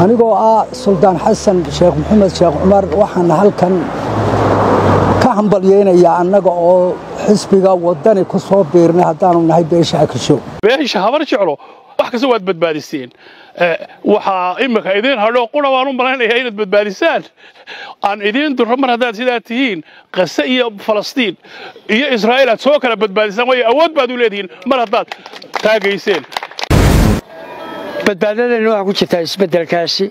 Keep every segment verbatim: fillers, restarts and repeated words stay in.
anigoo ah Suldaan Xasan Sheekh Maxamed Sheekh Umar waxaan halkan ka hambalyeynaya annaga oo xisbiga wadani ku soo biirnay haddaanu nahay beesha Akisho beesha habar jeclo wax kasta waad badbaadiseen waxa imika idin hadho qura waan u maleynayaa inaad badbaadisaan aan idin duro mar hadaad sidaa tihiin qasa iyo Falastiin iyo Israa'iil aad soo kala badbaadisaan way awood baad u leedihiin mar hadaad taagayseen badbaadadana waxa ku jirta isbedelkaasi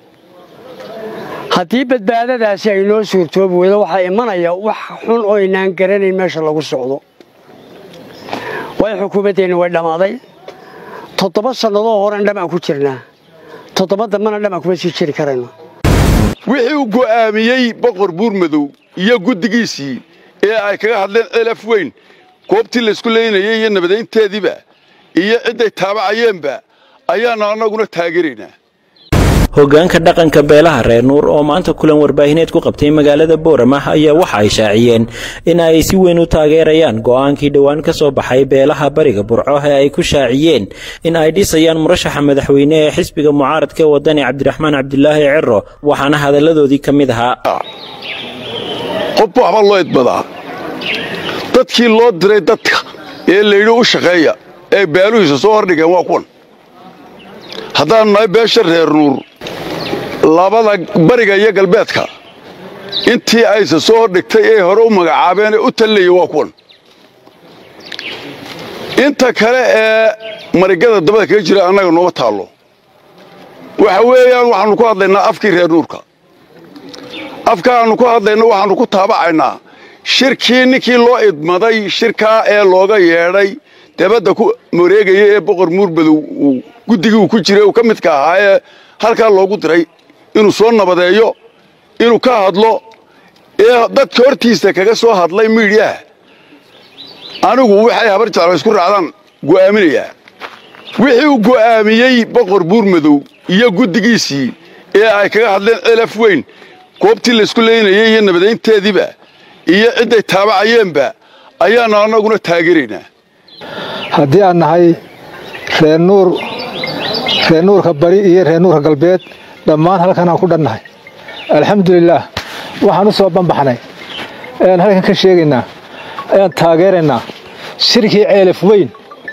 haddii badbaadadaasi ay noo suurtoobi weydo waxaa imanaya wax xun oo inaan garanayn meesha lagu socdo way xukuumaddeena way dhamaaday toddoba sanadoo hore dhamaan ku jirnaa toddoba dambana dhamaan kuma sii jiri karayno wixii uu go'aamiyey boqor buurmadow iyo guddigiisii ee ay kaga hadleen elaf weyn goobtii la isku leynayay iyo nabadeynteediiba iyo ciday taabacayeenba ayaana anaguna taageeraynaa hoggaanka dhaqanka beelaha reer Nuur oo maanta kulan warbaahineed ku qabtay magaalada Boorama ayaa waxa ay shaaciyeen in ay si weyn u taageerayaan go'aankii dhawaan ka soo baxay beelaha bariga Burco ee ay ku shaaciyeen in ay dhisayaan murashaxa madaxweyne ee xisbiga mucaaradka wadani Cabdiraxmaan Cabdilaahi Cirro waxaana hadaladoodii kamid ahaa qof waxba loo idbadaa dadkii loo diray dadka ee leeyo u shaqeeya ee beeluhiisa soo hordhigeen waa kuwan haddaan nahay beesha reer Nuur labada bariga iyo galbeedka intii aysa soo hordhigtay ee hore u magacaabeen u taliyay waa kuwan inta kale ee marigada dabada kaga jira annaga nooma taalo waxa weeyaan waxaanu ku hadlaynaa afkii reer Nuurka afkaanu ku hadlaynaa waxaanu ku taabacaynaa shirkii ninkii loo idmaday shirka ee looga yeedhay dabada ku mareegaya ee boqor Muurbadow guddigii uu ku jiray oo ka mid ka ahaa halka loogu diray inuu soo nabadeeyo inuu ka hadlo ee dadka hortiisa kaga soo hadlay media anigu waxay habar jeclo isku raacdaan go'aaminaya wixii uu go'aamiyey boqor Buurmadow iyo guddigiisii ee ay kaga hadleen elaf weyn goobtii la isku leynayay iyo nabadeynteediiba iyo ciday taabacayeenba ayaana anaguna taageeraynaa haddii aan nahay reer Nuur reer Nuurka bari iyo reer Nuurka galbeed dhammaan halkan aan ku dhannahay alxamdulillaah waxaan u soo banbaxnay aan halkan ka sheegaynaa aan taageeraynaa shirkii ceelaf weyn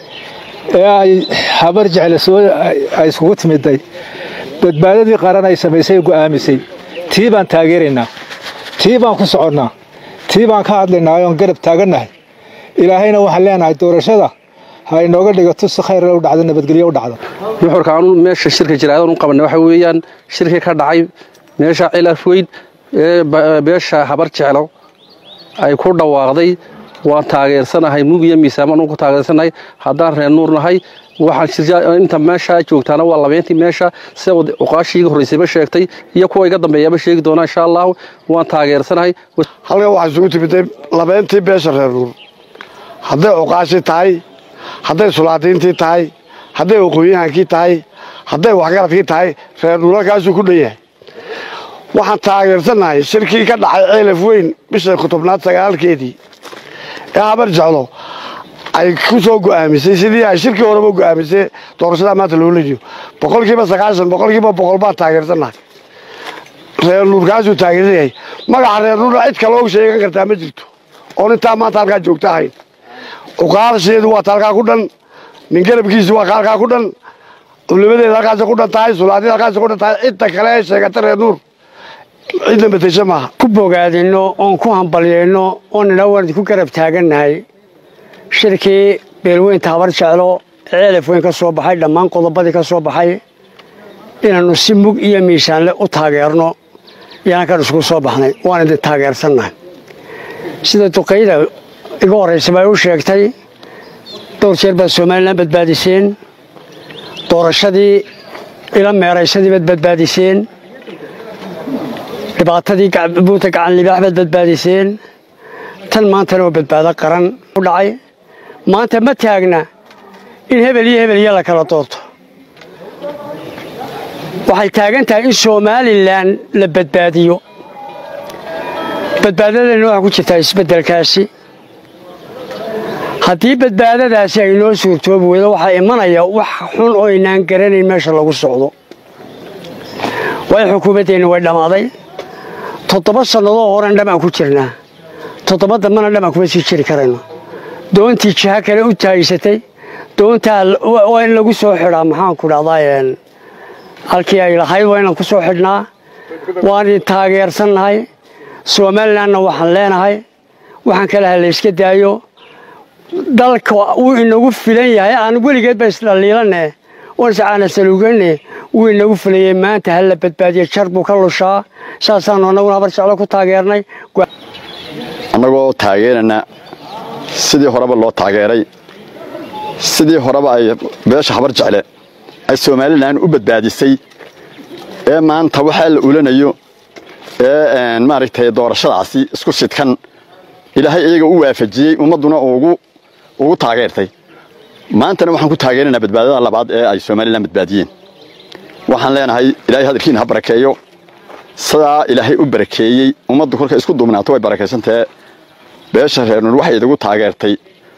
ee ay habar jecel soo ay isugu timiday badbaadadii qaran ay samaysay go'aamisay tii baan taageeraynaa tii baan ku soconnaa tii baan ka hadlaynaa oo garab taagannahay ilaahayna waxaan leenahay doorashada hay nooga dhigato si khayr leh u dhacdo nabadgelyo u dhacdo wuxuu kaanu meesha shirka jiraadaan u qabanay waxa weeyaan shirka ka dhacay meesha cilaf weyn ee beesha habar jeclo ay ku dhawaaqday waan taageersanahay mugiya miisaaman ku taageersanahay haddaan reer Nuur nahay waxaan shirka inta meesha joogtaana waa labeentii meesha sida uqaashiga horeysay ba sheegtay iyo kuwa iga dambeeyaba sheegi doona insha Allah waan taageersanahay halka waxa isugu timid labeentii beesha reer Nuur hadday uqaashi tahay hadday sulaadiintii tahay hadday aqoonyahankii tahay hadday waxgaradkii tahay reer Nuurkaas ku dhayahay waxaan taageersanahay shirkii ka dhacay ceelaf weyn bisha kutubnaad sagaalkeedii ee habar jeclo ay ku soo go'aamisay sidii ay shirkii horeba go'aamisay doorashada maanta loo leeyo boqolkiiba sagaashan boqolkiiba boqol baan taageersanahay reer Nuurkaas uu taageerayay magaca reer Nuur cid kale oo sheegan kartaa ma jirto oo inta maanta halka joogtahay uqaasheedu waa talka ku dhan nin garabkiisu waa qalka ku dhan dawladeeda halkaas ku dhan tahay sulaadida halkaas ku dhan tahay inta kale ee sheegata reer Nuur cidna batay ma ku bogaadino oo ku hambalyeeno oo nala wardi ku garab taagannahay shirkii beelweynta habar jeclo ceelaf weyn ka soo baxay dhammaan qodobadii ka soo baxay inaanu si mug iyo miisaan leh u taageerno yaan ka isku soo baxnay waan idin taageersanahay sida duqeyda iga horeysay bay u sheegtay dhowr jeer baa Soomaaliland badbaadiseen doorashadii ila meeraysadii badbaadiseen dhibaatadii buuta gacan libaax badbaadiseen tan maanta oo badbaado qaran u dhacay maanta ma taagna in hebel iyo hebel la kala doorto waxay taagan tahay in Soomaaliland la badbaadiyo badbaadadana waxa ku jirta isbedelkaasi haddii badbaadadaasi ay noo suurtoobi weydo waxaa imanaya wax xun oo inaan garanayn meesha lagu socdo way xukuumaddeena way dhamaaday toddoba sanadoo horan dhamaan ku jirnaa toddoba dambana dhamaan kuma sii jiri karayno doontii jiha kale u taageysatay doontaa waa in lagu soo xidhaa maxaan ku dhahdaa halkii ay lahayd waa inaan ku soo xidhnaa waan taageersannahay Somalilandna waxaan leenahay waxaan kala halayska daayo dalka uu inagu filan yahay aan weligeed ba isla liilanay oo saacana saluugane uu inagu filayay maanta hal la badbaadiyo jarbu ka lushaa saasaan anaguna habar jeclo ku taageernay anagoo taageerana sidii horeba loo taageeray sidii horeba ay beesha habar jecle ay Somaliland u badbaadisay ee maanta waxa la ulanayo ee maaragtay doorashadaasi isku sidkan ilaahay iyaga u waafajiyay ummaduna ugu ugu taageertay maantana waxaan ku taageerinaa badbaadada labaad ee ay Somaliland badbaadiyeen waxaan leenahay ilaahay hadalkiina ha barakeeyo sidaa ilaahay u barakeeyay ummaddu kolka isku duubnaato way barakeysantahay beesha reer Nuur waxay idigu taageertay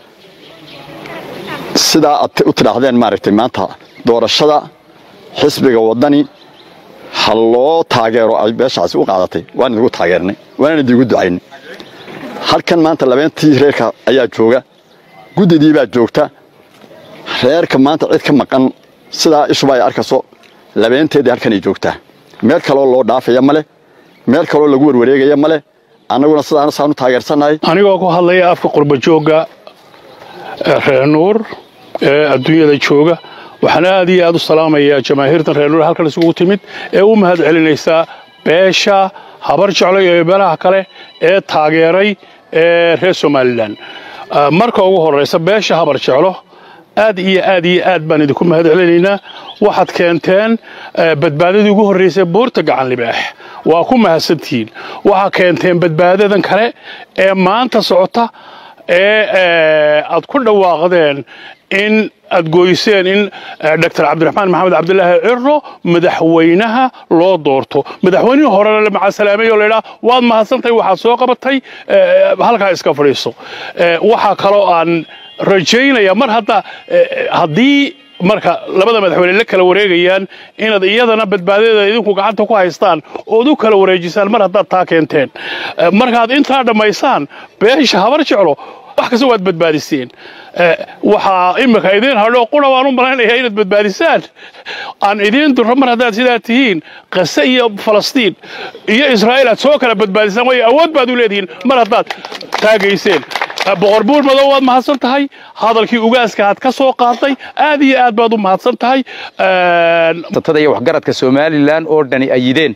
sidaa aad u tidhaahdeen maaragtay maanta doorashada xisbiga wadani haloo taageero ay beeshaasi u qaadatay waan idigu taageernay waan idigu ducaynay halkan maanta labeentii reerka ayaa jooga gudidii baa joogta reerka maanta cid ka maqan sida ishu ay arkayso labeenteedii halkan ay joogtaa meel kale oo loo dhaafaya male meel kale oo lagu warwareegaya male anaguna sidaan saanu taageersanahay anigoo ku hadlaya afka qurba jooga reer Nuur ee adduunyada jooga waxaan aad iyo aad u salaamayaa jamaahiirta reer Nuur halkan isugu timid ee u mahad celinaysa beesha habar jeclo iyo beelaha kale ee taageeray ee reer Somaliland marka ugu horeysa beesha habar jeclo aad iyo aad iyo aad baan idinku mahad celinaynaa waxaad keenteen badbaadadii ugu horeysay buurta gacan libaax waa ku mahadsantiin waxa keenteen badbaadadan kale ee maanta socota ee aad ku dhawaaqdeen in aad gooyseen in Doctor Cabdiraxmaan Maxamed Cabdullaahi Cirro madaxweynaha loo doorto madaxweynihii hore la maca salaameeyo leeyahay waad mahadsantahay waxa soo qabatay halka iska fadhiiso waxa kale oo aan rajaynaya mar hadda hadii marka labada madaxweyne la kala wareegayaan inaad iyadana badbaadada idinku gacanta ku haystaan oo u kala wareejisaan mar hadda taa keenteen markaad inta dhamaysaan beesha habar jeclo wax kasta waad badbaadiseen waxa imika idin hadho qura waan u maleynayaa inaad badbaadisaan aan idin duro mar haddaad sidaa tihiin qasa iyo falastiin iyo israa'iil aad soo kala badbaadisaan way awood baad u leedihiin mar haddaad taageyseen boqor buur madow waad mahadsan tahay hadalkii ugaaska aad ka soo qaatay aad iyo aad baad u mahadsan tahay tatada iyo waxgaradka Somaliland oo dhani ayideen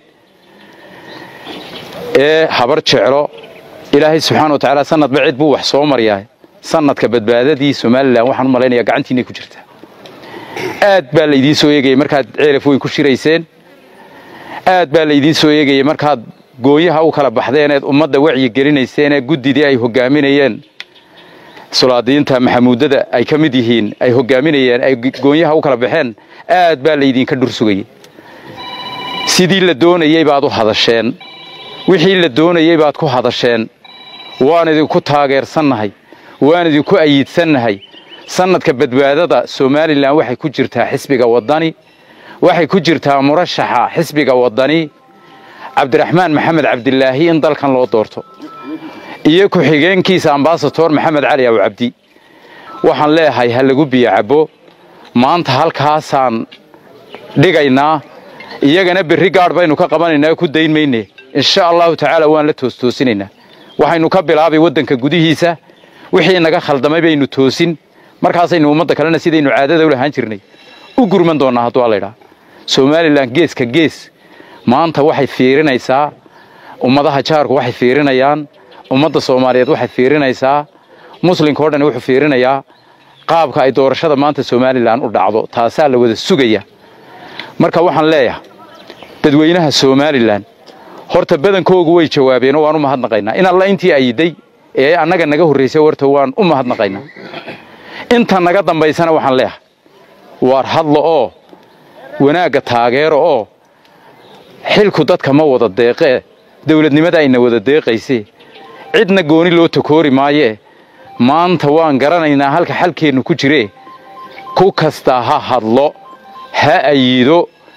ee habar jeclo ilaahay subxaanahu wa ta'aala sanad bacid buu wax soo mariyay sanadka badbaadadii Somaliland waxaan u maleynayaa gacantiina ku jirta aad baa la idin soo eegay markaad ceelaf weyn ku shirayseen aad baa la idin soo eegay markaad gooyaha u kala baxdeen ee ummadda wacyi gelinayseen ee gudidii ay hogaaminayeen sulaadiinta maxamuudada ay ka mid yihiin ay hogaaminayeen ay gooyaha u kala baxeen aad baa la idin ka dhursugay sidii la doonayay baad u hadasheen wixii la doonayay baad ku hadasheen waan idinku taageersanahay waan idinku ayidsanahay sanadka badbaadada Somaliland waxay ku jirtaa xisbiga wadani waxay ku jirtaa murashaxa xisbiga wadani Cabdiraxmaan Maxamed Cabdullaahi in dalkan loo doorto iyo ku xigeenkiisa ambassador Maxamed Cali Aw Cabdi waxaan leeyahay hal lagu biyacabo maanta halkaasaan dhigaynaa iyagana berri gaar baynu ka qabanaynaa ku daynmayne insha Allah ta'ala waan la toostoosinayna waxaynu ka bilaabay wadanka gudihiisa wixii naga khaldamay baynu toosin markaasaynu ummadda kalena sidaynu caadada u lahaan jirnay u gurman doonaa haddii la yiraahdo Somaliland geeska gees maanta waxay fiirinaysaa ummadaha jaarku waxay fiirinayaan ummadda Soomaaliyeed waxay fiirinaysaa muslimka oo dhan wuxuu fiirinayaa qaabka ay doorashada maanta Somaliland u dhacdo taasaa la wada sugaya marka waxaan leeyahay dadweynaha Somaliland horta badankoodu way jawaabeen oo waan u mahadnaqaynaa in alla intii ayiday ee annaga naga horeysay warta waan u mahadnaqaynaa inta naga dambaysana waxaan leeyahay war hadlo oo wanaaga taageero oo xilku dadka ma wada deeqee dawladnimada ayna wada deeqaysay cidna gooni loo takoori maaye maanta waan garanaynaa halka xalkeenu ku jiree ku kasta ha hadlo ha ayido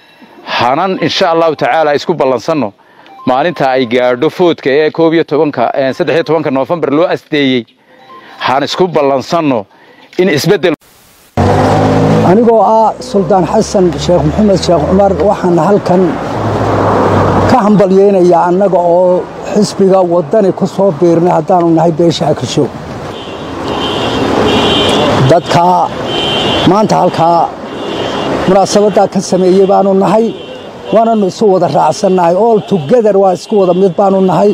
hanan insha allahu tacaala isku ballansanno maalinta ay gaadho foodka ee koob iyo tobanka saddex iyo tobanka November loo asteeyay haan isku ballansanno in isbedel anigoo ah Suldaan Xasan Sheekh Maxamed Sheekh Umar waxaan halkan ka hambalyeynaya annaga oo xisbiga wadani ku soo biirnay haddaanu nahay beesha Akisho dadka maanta halkaa munaasabada ka sameeyay baanu nahay waana isu wada raacsanahay all together waa isku wada mid baanu nahay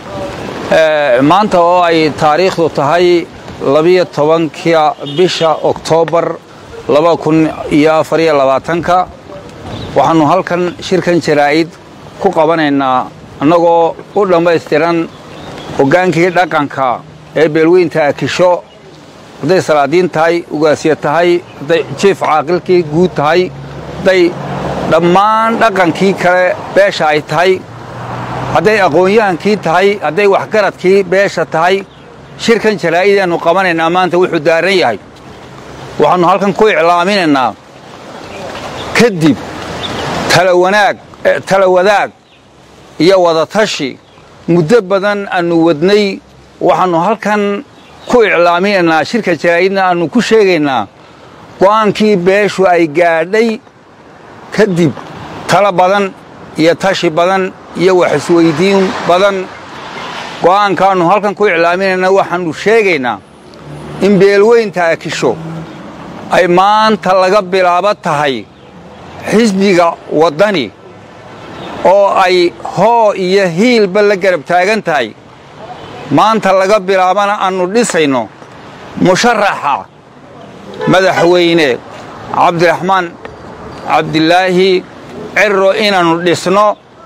ee maanta oo ay taariikhdu tahay laba iyo tobanka bisha Oktoobar laba kun iyo afar iyo labaatan waxaanu halkan shirkan jaraa'id ku qabanaynaa annagoo u dhameystiran hogaankii dhaqanka ee beelweynta Akisho haday salaadiin tahay ugaasiya tahay haday chief caaqilkii guud tahay haday dhammaan dhaqankii kale beesha ay tahay haday aqoon-yahankii tahay haday waxgaradkii beesha tahay shirkan jaraa'id aanu qabanaynaa maanta wuxuu daaran yahay waxaanu halkan ku iclaaminaynaa kadib tala wanaag tala wadaag iyo wada tashi muddo badan aanu wadnay waxaanu halkan ku iclaaminaynaa shirka jaraa'idna aanu ku sheegaynaa go'aankii beeshu ay gaadhay kadib tala badan iyo tashi badan iyo wax isweydiin badan go'aankaanu halkan ku iclaaminaynaa waxaanu sheegaynaa in beelweynta Akisho ay maanta laga bilaabo tahay xisbiga wadani oo ay hoo iyo hiilba la garab taagan tahay maanta laga bilaabana aanu dhisayno musharaxa madaxweyne Cabdiraxmaan Cabdilaahi Cirro inaanu dhisno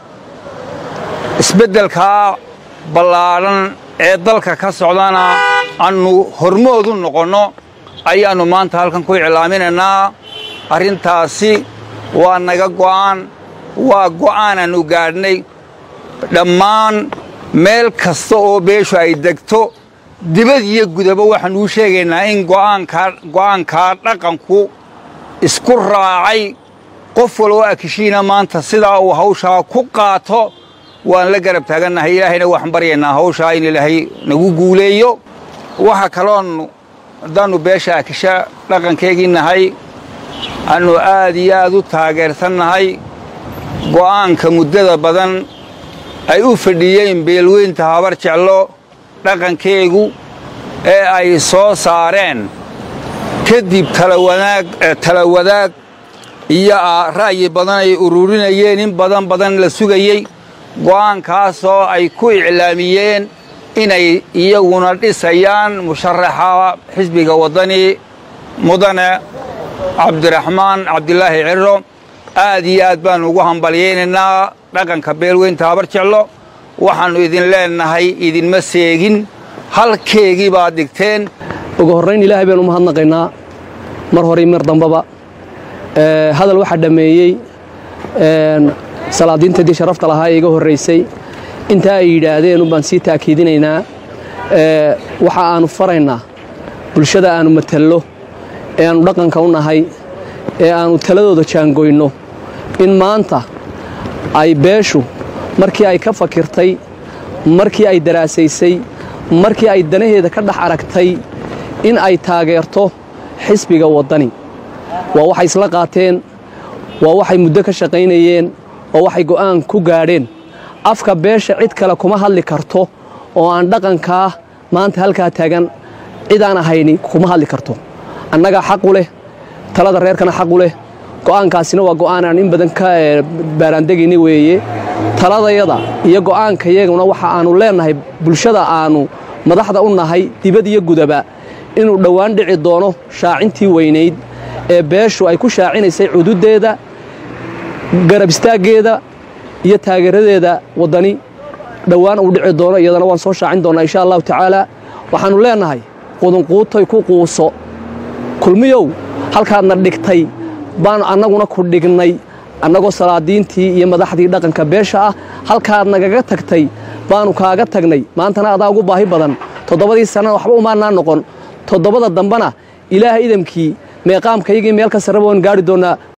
isbedelka ballaaran ee dalka ka socdana aanu hormood u noqono ayaanu maanta halkan ku iclaaminaynaa arrintaasi waa naga go'aan waa go'aan aanu gaadhnay dhammaan meel kasta oo beeshu ay degto dibad iyo gudaba waxaan u sheegaynaa in go'aanka go'aanka dhaqanku isku raacay qof walba Akishiina maanta sida uu hawsha ku qaato waan la garab taaganahay ilaahayna waxaan baryaynaa hawsha in ilaahay nagu guuleeyo waxa kaloon danu beesha Akisha dhaqankeegii nahay aanu aad iyo aad u taageersanahay go'aanka muddada badan ay u fadhiyeen beelweynta habar jeclo dhaqankeegu ee ay soo saareen kadib tala wanaag tala wadaag iyo ra'yi badan ay ururinayeen in badan badan la sugayay go'aankaas oo ay ku iclaamiyeen inay iyaguna dhisayaan musharaxa xisbiga wadani mudane Cabdiraxmaan Cabdilaahi Cirro aad iyo aad baan ugu hambalyeynaa dhaqanka beelweynta habar jeclo waxaanu idin leenahay idin ma seegin halkeegii baad dhigteen ugu horreyn ilaahay baan u mahadnaqaynaa mar hore mar dambaba ee hadal waxa dhameeyay een salaadiintii sharafta lahaa iga horeysay inta ay yiraahdeen u baan si taakiidinaynaa ee waxa aanu faraynaa bulshada aanu matalo ee aanu dhaqanka u nahay ee aanu taladooda jaangoyno in maanta ay beeshu markii ay ka fakirtay markii ay daraasaysay markii ay danaheeda ka dhax aragtay in ay taageerto xisbiga wadani waa waxay isla qaateen waa waxay muddo ka shaqaynayeen oo waxay go'aan ku gaadheen afka beesha cid kale kuma hadli karto oo aan dhaqanka maanta halka taagan cid aan ahayni kuma hadli karto annaga xaq u leh talada reerkana xaq u leh go'aankaasina waa go'aan aan in badan ka baaraandegini weeye taladayada iyo go'aanka iyaguna waxa aanu leenahay bulshada aanu madaxda u nahay dibad iyo gudaba inuu dhawaan dhici doono shaacintii weynayd ee beeshu ay ku shaacinaysay cududeeda garab istaageeda iyo taageeradeeda wadani dhawaan uu dhici doono iyadana waan soo shaacin doonaa insha Allah tacaala waxaanu leenahay qodon quutay ku quuso kulmiyow halkaadna dhigtay baan annaguna ku dhignay annagoo salaadiintii iyo madaxdii dhaqanka beesha ah halkaad nagaga tagtay baanu kaaga tagnay maantana adaa ugu baahi badan toddobadii sano waxba uma noqon toddobada dambana ilaahay idamkii meeqaamkaygii meel ka sarreeboon gaari doonaa